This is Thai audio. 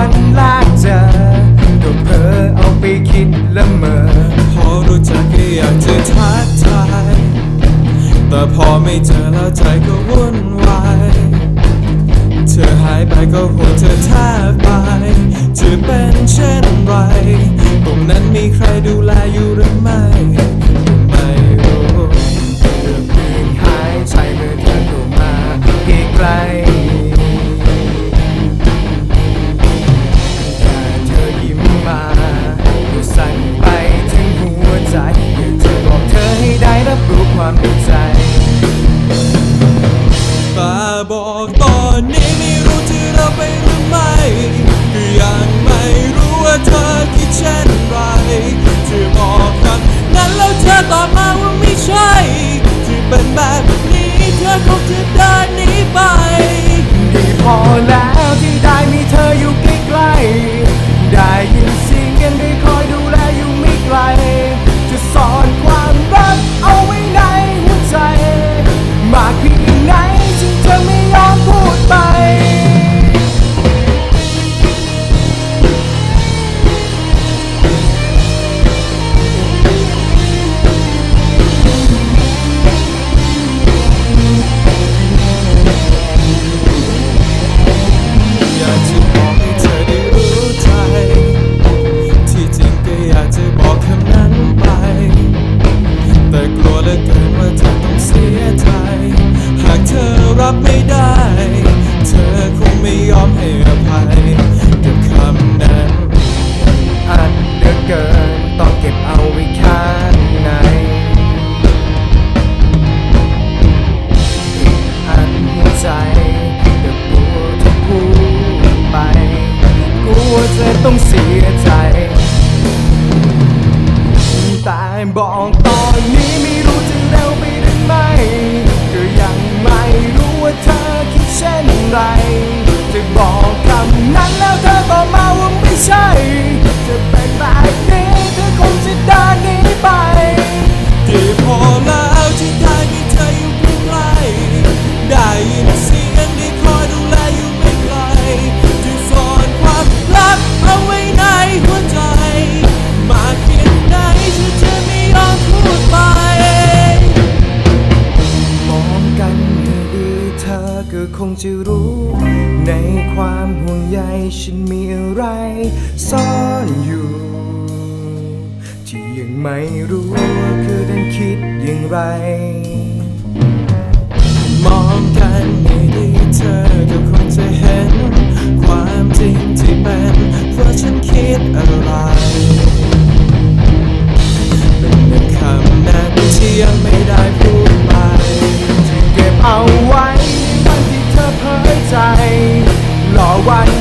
วันแรกเจอก็เพ้อเอาไปคิดละเมอพอรู้จักก็อยากจะทักทายแต่พอไม่เจอแล้วใจก็วุ่นวายเธอหายไปก็ห่วงเธอแทบตายจะเป็นเช่นไรตรงนั้นมีใครดูแลอยู่หรือไม่ไม่รู้เรื่องเพียงหายใจเมื่อเธอเข้ามาไกลแค่เธอยิ้มมาก็สั่นไปถึงหัวใจอยากจะบอกเธอให้ได้รับรู้ความในใจแต่บอกตอนนี้ไม่รู้ที่เราไปหรือไม่ก็ยังไม่รู้ว่าเธอคิดเช่นไรที่บอกกันนั้นแล้วเธอตอบมาว่าไม่ใช่ที่เป็นแบบนี้เธอคงจะเดินหนีไปดีพอแล้วที่ได้มีเธออยู่ใกล้ๆได้ยินเสียงได้คอยดูแลอยู่ไม่ไกลจะซ่อนความรักเอาไว้ในหัวใจมากเพียงไหนฉันจะไม่ยอมพูดไปอยากจะบอกให้เธอได้รู้ใจที่จริงก็อยากจะบอกคำนั้นไปแต่กลัวเหลือเกินว่าเธอต้องเสียใจหากเธอรับไม่ได้เธอคงไม่ยอมให้อภัยกับคำนั้นอัดเหลือเกินต้องเก็บเอาไว้ข้างในอัดหัวใจแต่กลัวที่พูดไปกลัวเธอต้องเสียใจแต่บอกตอนนี้ไม่รู้จะเร็วไปหรือไม่ก็ยังไม่รู้ว่าเธอคิดเช่นไรจะบอกคำนั้นแล้วเธอตอบมาว่าไม่ใช่จะเป็นแบบนี้เธอคงจะเดินหนีไปดีพอแล้วที่ได้มีเธออยู่ใกล้ได้ยินเสียงได้คอยดูแลอยู่ไม่ไกลที่ซ่อนความลับเอาไว้ในหัวใจมากเพียงไหนฉันจะไม่ยอมพูดไปมองกันให้ดีเธอก็คงจะรู้ในความห่วงใยฉันมีอะไรซ่อนอยู่ที่ยังไม่รู้ว่าคือดันคิดอย่างไรมองกันให้ดีเธอก็คงจะเห็นความจริงที่เป็นเพราะฉันคิดอะไรเป็นคำนั้นที่ยังไม่ได้พูดไปที่เก็บเอาไว้วันที่เธอเผยใจรอวัน